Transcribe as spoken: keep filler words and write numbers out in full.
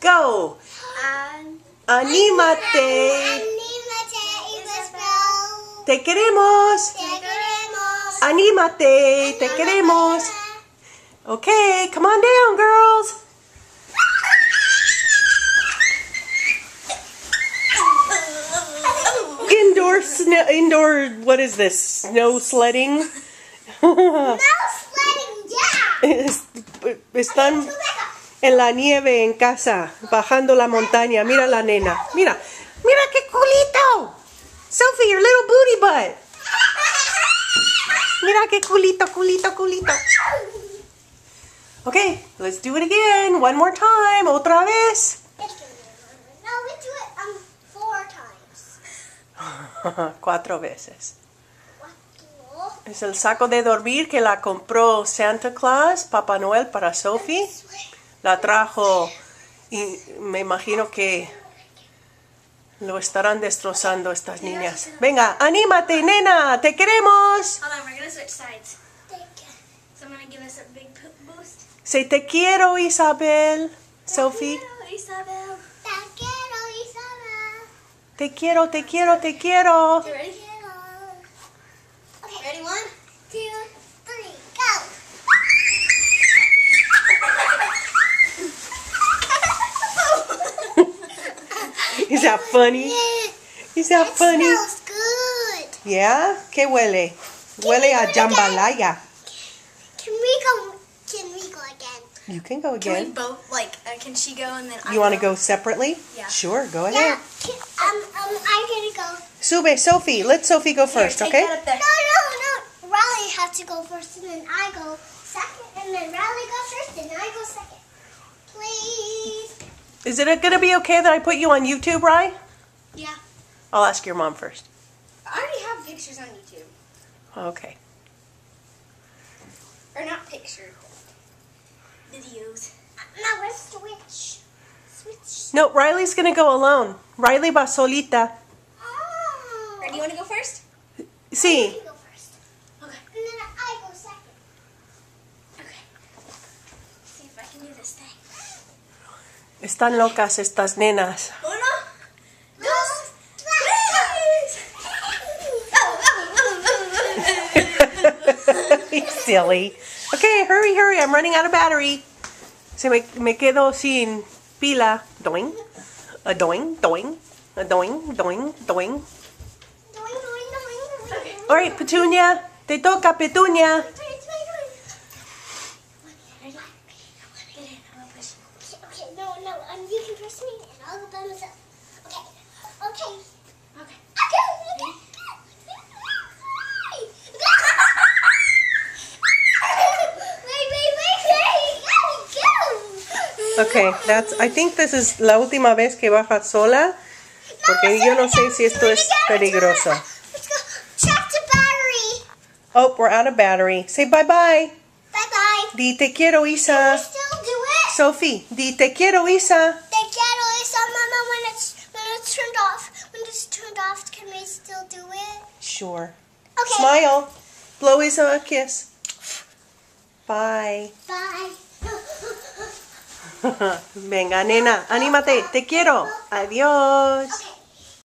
Go. An Anímate. Anímate, Isabel. Te queremos. Te queremos. Anímate. Te queremos. Okay, come on down, girls. Indoor snow, indoor, what is this? Snow sledding? No sledding, yeah. Están en la nieve en casa, bajando la montaña. Mira la nena. Mira, mira qué culito. Sophie, your little booty butt. Mira qué culito, culito, culito. Okay, let's do it again. One more time. Otra vez. No, we do it um four times. Cuatro veces. Cuatro. Es el saco de dormir que la compró Santa Claus, Papá Noel, para Sophie. La trajo y me imagino que lo estarán destrozando estas niñas. Venga, anímate, nena, te queremos. Hold on, we're gonna switch sides. So I'm gonna give us a big boost. Say te quiero, Isabel. Sophie, Hello, Isabel. Te quiero, Isabel. te quiero, te quiero, te quiero. You ready? Quiero. Okay. Ready? One. Two, three, go. Is that funny? Is that It funny? smells good. Yeah? ¿Qué huele? Huele a jambalaya. Can we go? Can we go again? You can go Can we again. both, like, uh, can she go and then I You want to go separately? Yeah. Sure, go Yeah. ahead. Can, um, um, I'm gonna go. Sube, Sophie. Let Sophie go Here, first, take okay? that up there. No, no, no. Riley has to go first, and then I go second, and then Riley goes first, and I go second. Please. Is it going to be okay that I put you on YouTube, Rye? Yeah. I'll ask your mom first. I already have pictures on YouTube. Okay. Or not pictures. Videos. Now let's switch. Switch. No, Riley's going to go alone. Riley va solita. Oh. Ready? You want to go first? Sí. You go first, Okay. and then I go second. Okay. See if I can do this thing. Están locas estas nenas. Uno, No, dos, tres. He's silly. Okay, hurry, hurry. I'm running out of battery. Se me, me quedo sin pila. Doing. A doing, doing. A doing, doing, doing. Doing, doing, doing, doing. All right, Petunia. Te toca, Petunia. Doing, doing, doing. Ready? Get in. I'm gonna push. Okay, okay, no, no, um, you can press me, and I'll go by myself. Okay, okay. Okay. Okay. Wait, wait, wait, wait. Go, go. Okay, that's. I think this is la última vez que baja sola. Porque yo no sé si esto es peligroso. Let's go. Check the battery. Oh, we're out of battery. Say bye-bye. Bye-bye. Di te quiero, Can Isa. we still do it? Sophie, di te quiero, Isa. Te quiero, Isa, Mama, when it's, when it's turned off. When it's turned off, can we still do it? Sure. Okay. Smile. Blow Isa a kiss. Bye. Bye. Venga, nena, anímate. Te quiero. Adiós. Okay.